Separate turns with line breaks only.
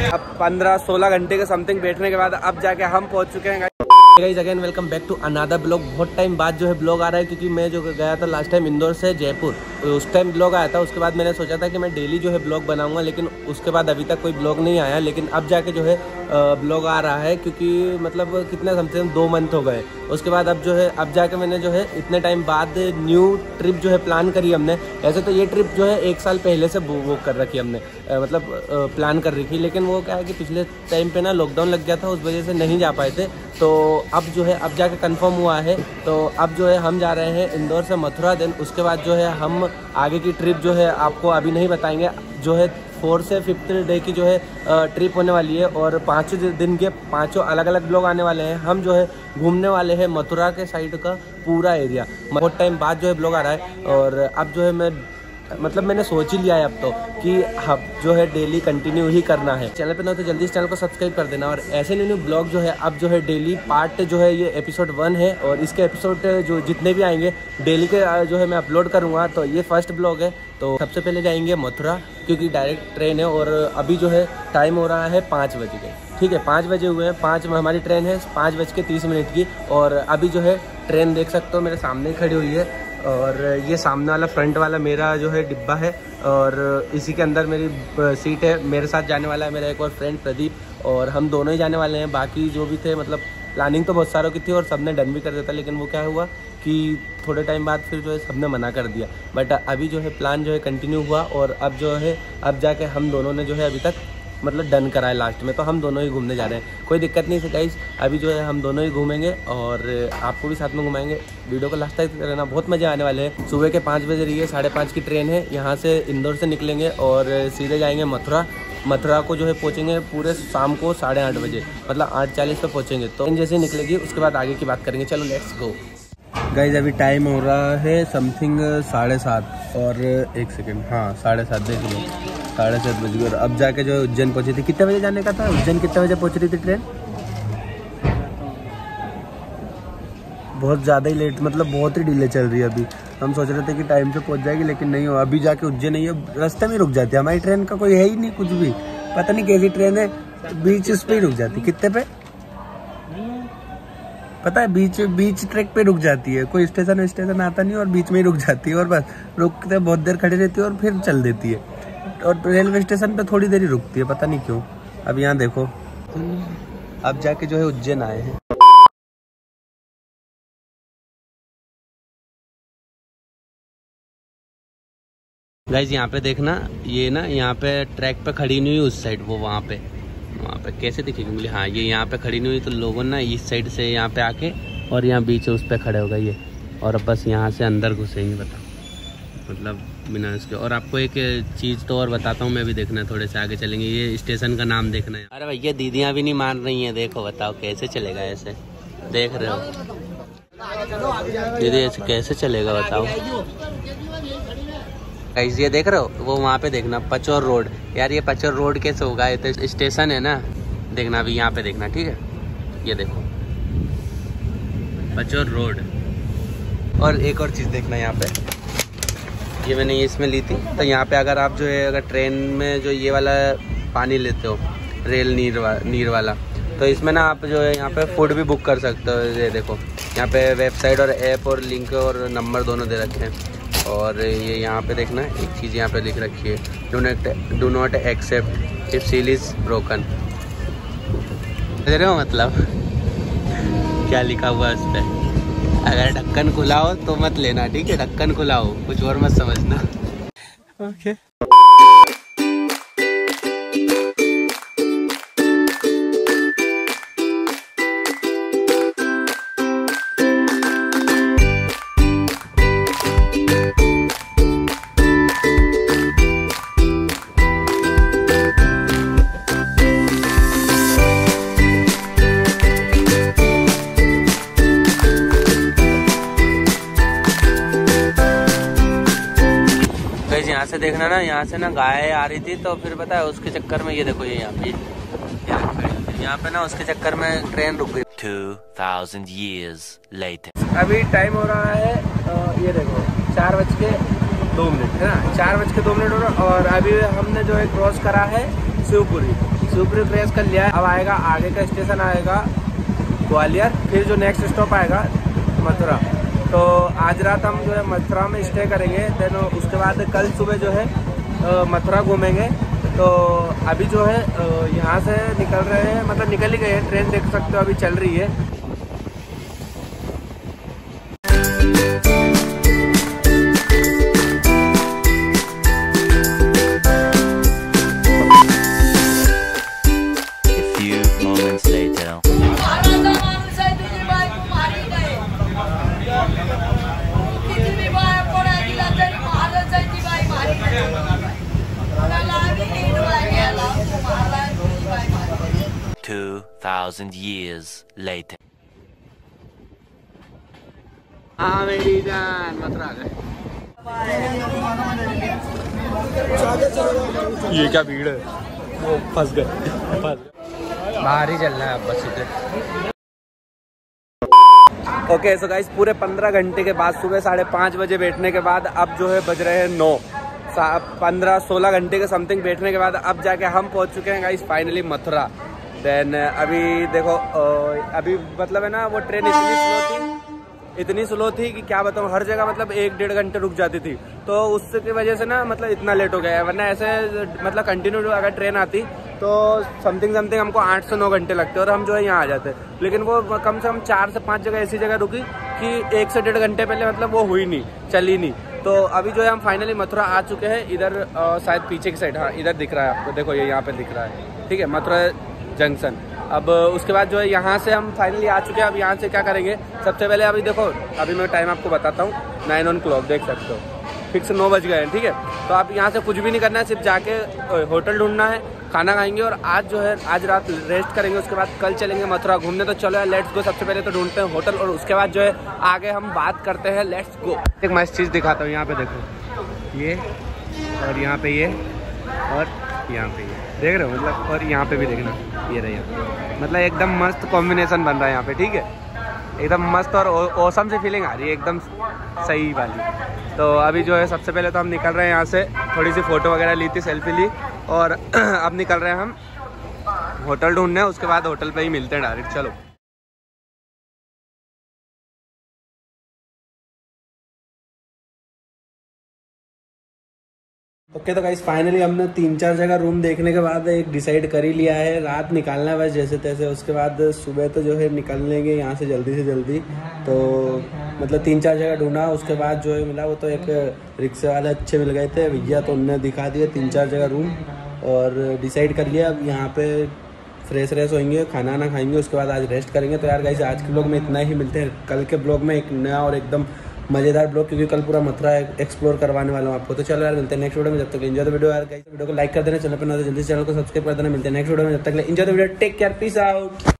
अब 15-16 घंटे के समथिंग बैठने के बाद अब जाके हम पहुंच चुके हैं। Guys again welcome back to another blog. बहुत टाइम बाद जो है ब्लॉग आ रहा है, क्योंकि मैं जो गया था लास्ट टाइम इंदौर से जयपुर, तो उस टाइम ब्लॉग आया था। उसके बाद मैंने सोचा था कि मैं डेली जो है ब्लॉग बनाऊंगा, लेकिन उसके बाद अभी तक कोई ब्लॉग नहीं आया। लेकिन अब जाके जो है ब्लॉग आ रहा है, क्योंकि मतलब कितना कम से कम 2 मंथ हो गए। उसके बाद अब जो है अब जाके मैंने जो है इतने टाइम बाद न्यू ट्रिप जो है प्लान करी हमने। ऐसे तो ये ट्रिप जो है 1 साल पहले से बुक कर रखी हमने, मतलब प्लान कर रखी। लेकिन वो क्या है कि पिछले टाइम पे ना लॉकडाउन लग गया था, उस वजह से नहीं जा पाए थे। तो अब जो है अब जाके कंफर्म हुआ है। तो अब जो है हम जा रहे हैं इंदौर से मथुरा। दिन उसके बाद जो है हम आगे की ट्रिप जो है आपको अभी नहीं बताएंगे। जो है 4 से 5 डे की जो है ट्रिप होने वाली है, और 5 दिन के 5 अलग अलग ब्लॉग आने वाले हैं। हम जो है घूमने वाले हैं मथुरा के साइड का पूरा एरिया। बहुत टाइम बाद जो है ब्लॉग आ रहा है, और अब जो है मैंने सोच ही लिया है अब तो कि अब जो है डेली कंटिन्यू ही करना है। चैनल पे ना तो जल्दी इस चैनल को सब्सक्राइब कर देना। और ऐसे न्यू ब्लॉग जो है अब जो है डेली पार्ट जो है ये एपिसोड 1 है, और इसके एपिसोड जो जितने भी आएंगे डेली के जो है मैं अपलोड करूँगा। तो ये फर्स्ट ब्लॉग है। तो सबसे पहले जाएंगे मथुरा, क्योंकि डायरेक्ट ट्रेन है, और अभी जो है टाइम हो रहा है 5 बजे के। ठीक है, 5 बजे हुए हैं। 5 में हमारी ट्रेन है 5:30 की। और अभी जो है ट्रेन देख सकते हो मेरे सामने खड़ी हुई है, और ये सामने वाला फ्रंट वाला मेरा जो है डिब्बा है, और इसी के अंदर मेरी सीट है। मेरे साथ जाने वाला है मेरा एक और फ्रेंड प्रदीप, और हम दोनों ही जाने वाले हैं। बाकी जो भी थे, मतलब प्लानिंग तो बहुत सारों की थी और सबने डन भी कर दिया था, लेकिन वो क्या हुआ कि थोड़े टाइम बाद फिर जो है सबने मना कर दिया। बट अभी जो है प्लान जो है कंटिन्यू हुआ, और अब जो है अब जाके हम दोनों ने जो है अभी तक मतलब डन करा है लास्ट में। तो हम दोनों ही घूमने जा रहे हैं, कोई दिक्कत नहीं है गाइस। अभी जो है हम दोनों ही घूमेंगे, और आपको भी साथ में घुमाएंगे। वीडियो को लास्ट तक रहना, बहुत मजे आने वाले हैं। सुबह के 5 बजे रही है, 5:30 की ट्रेन है। यहाँ से इंदौर से निकलेंगे और सीधे जाएंगे मथुरा। मथुरा को जो है पहुँचेंगे पूरे शाम को 8:30 बजे, मतलब 8:40 पे पहुँचेंगे। तो जैसे निकलेगी उसके बाद आगे की बात करेंगे। चलो लेट्स गो गाइज। अभी टाइम हो रहा है समथिंग 7:30, और 1 सेकेंड, हाँ 7:30 देख लो, 7:30 बज गए। और अब जाके जो है उज्जैन पहुंची थी। कितने बजे जाने का था उज्जैन? कितने बजे पहुंच रही थी ट्रेन? बहुत ज़्यादा ही लेट, मतलब बहुत ही डिले चल रही है। अभी हम सोच रहे थे कि टाइम से पहुंच जाएगी, लेकिन नहीं हो। अभी जाके उज्जैन नहीं है, रास्ते में रुक जाती है। हमारी ट्रेन का कोई है ही नहीं कुछ भी, पता नहीं कैसी ट्रेन है, बीच उस पर ही रुक जाती। कितने पे पता है? बीच ट्रैक पे रुक जाती है। कोई स्टेशन आता नहीं, और बीच में ही रुक जाती है, और बस रुकते बहुत देर खड़ी रहती है और फिर चल देती है। और रेलवे स्टेशन पे थोड़ी देर ही रुकती है, पता नहीं क्यों। अब यहाँ देखो, अब जाके जो है उज्जैन आए हैं। गाइज यहाँ पे देखना, ये ना यहाँ पे ट्रैक पे खड़ी नहीं हुई उस साइड, वो वहाँ पे कैसे दिखेगी मुझे? हाँ, ये यहाँ पे खड़ी नहीं हुई, तो लोगों ना इस साइड से यहाँ पे आके और यहाँ बीच उस पे खड़े हो गए ये, और अब बस यहाँ से अंदर घुसेंगे। बताओ, मतलब बिना इसके। और आपको एक चीज़ तो और बताता हूँ मैं भी, देखना थोड़े से आगे चलेंगे, ये स्टेशन का नाम देखना है। अरे भैया दीदियाँ भी नहीं मान रही हैं, देखो बताओ कैसे चलेगा ऐसे, देख रहे हो दीदी ऐसे कैसे चलेगा बताओ। ये देख रहे हो, वो वहाँ पे देखना पचौर रोड। यार ये पचौर रोड कैसे होगा? ये तो स्टेशन है ना, देखना अभी यहाँ पे देखना, ठीक है? ये देखो पचौर रोड। और एक और चीज़ देखना यहाँ पे, ये मैंने इसमें ली थी। तो यहाँ पे अगर आप जो है अगर ट्रेन में जो ये वाला पानी लेते हो, रेल नीर वाला, तो इसमें ना आप जो है यहाँ पे फूड भी बुक कर सकते हो। ये देखो यहाँ पे वेबसाइट और ऐप और लिंक और नंबर दोनों दे रखे हैं। और ये यहाँ पे देखना एक चीज़ यहाँ पे लिख रखी है, do not accept if seal is broken. समझ रहे हो मतलब क्या लिखा हुआ है उस पर? अगर ढक्कन खुला हो तो मत लेना, ठीक है? ढक्कन खुला हो, कुछ और मत समझना। ओके यहाँ से देखना ना, यहाँ से ना गाय आ रही थी, तो फिर पता है उसके चक्कर में ये देखो, ये यहाँ पे यहाँ पे ना उसके चक्कर में ट्रेन रुक गई। 2000 years later अभी टाइम हो रहा है ये देखो 4:02 है ना, 4:02 हो रहा। और अभी हमने जो है क्रॉस करा है शिवपुरी सुपर क्रेज कर लिया है। अब आएगा आगे का स्टेशन आएगा ग्वालियर, फिर जो नेक्स्ट स्टॉप आएगा मथुरा। तो आज रात हम जो है मथुरा में स्टे करेंगे, देन उसके बाद कल सुबह जो है मथुरा घूमेंगे। तो अभी जो है यहाँ से निकल रहे हैं, मतलब निकल ही गए हैं, ट्रेन देख सकते हो अभी चल रही है।
Years later.
हाँ मेरी जान मथुरा आ गए। ये क्या भीड़ है, वो फंस गए बाहर ही चल रहा है अब बस इधर। ओके सो गाइस, पूरे 15 घंटे के बाद सुबह 5:30 बजे बैठने के बाद अब जो है बज रहे हैं 9। 15-16 घंटे के समथिंग बैठने के बाद अब जाके हम पहुंच चुके हैं गाइस फाइनली मथुरा। देन अभी देखो अभी मतलब है ना, वो ट्रेन इतनी स्लो थी कि क्या बताऊँ, हर जगह मतलब 1-1.5 घंटे रुक जाती थी। तो उसकी वजह से ना मतलब इतना लेट हो गया है, वरना ऐसे मतलब कंटिन्यू अगर ट्रेन आती तो समथिंग हमको 8 से 9 घंटे लगते और हम जो है यहाँ आ जाते। लेकिन वो कम से कम 4 से 5 जगह ऐसी जगह रुकी कि 1 से 1.5 घंटे पहले मतलब वो हुई नहीं, चली नहीं। तो अभी जो है हम फाइनली मथुरा आ चुके हैं। इधर शायद पीछे की साइड, हाँ इधर दिख रहा है आपको, देखो ये यहाँ पे दिख रहा है, ठीक है, मथुरा जंक्शन। अब उसके बाद जो है यहाँ से हम फाइनली आ चुके हैं। अब यहाँ से क्या करेंगे, सबसे पहले अभी देखो, अभी मैं टाइम आपको बताता हूँ, 9 o'clock देख सकते हो, फिक्स 9 बज गए हैं, ठीक है। तो आप यहाँ से कुछ भी नहीं करना है, सिर्फ जाके होटल ढूंढना है, खाना खाएंगे और आज जो है आज रात रेस्ट करेंगे। उसके बाद कल चलेंगे मथुरा घूमने। तो चलो यार लेट्स गो। सबसे पहले तो ढूंढते हैं होटल और उसके बाद जो है आगे हम बात करते हैं, लेट्स गो। एक मस्त चीज़ दिखाता हूँ, यहाँ पे देखो ये, और यहाँ पे ये, और यहाँ पे ये देख रहे हो, मतलब और यहाँ पे भी देखना, ये रही मतलब एकदम मस्त कॉम्बिनेशन बन रहा है यहाँ पे, ठीक है, एकदम मस्त और औसम से फीलिंग आ रही है, एकदम सही वाली। तो अभी जो है सबसे पहले तो हम निकल रहे हैं यहाँ से, थोड़ी सी फ़ोटो वगैरह ली थी, सेल्फी ली, और अब निकल रहे हैं हम होटल ढूंढने। उसके बाद होटल पे ही मिलते हैं डायरेक्ट, चलो। ओके तो गाइस फाइनली हमने 3-4 जगह रूम देखने के बाद एक डिसाइड कर ही लिया है, रात निकालना है बस जैसे तैसे। उसके बाद सुबह तो जो है निकल लेंगे यहाँ से जल्दी से जल्दी। तो मतलब 3-4 जगह ढूंढा, उसके बाद जो है मिला वो तो एक रिक्शे वाले अच्छे मिल गए थे भैया, तो उनने दिखा दिए 3-4 जगह रूम और डिसाइड कर लिया। अब यहाँ पे फ्रेश होएंगे, खाना ना खाएंगे, उसके बाद आज रेस्ट करेंगे। तो यार गाइस आज के ब्लॉग में इतना ही, मिलते हैं कल के ब्लॉग में एक नया और एकदम मजेदार ब्लॉग, क्योंकि कल पूरा मथुरा एक्सप्लोर करवाने वाला हूँ आपको। तो चलो यार मिलते हैं नेक्स्ट वीडियो में, जब तक एंजॉय द वीडियो। यार गाइस वीडियो को लाइक कर देना, चैनल पर नए जल्दी चैनल को सब्सक्राइब कर देना। मिलते हैं नेक्स्ट वीडियो में, जब तक enjoy the video, take care, peace out.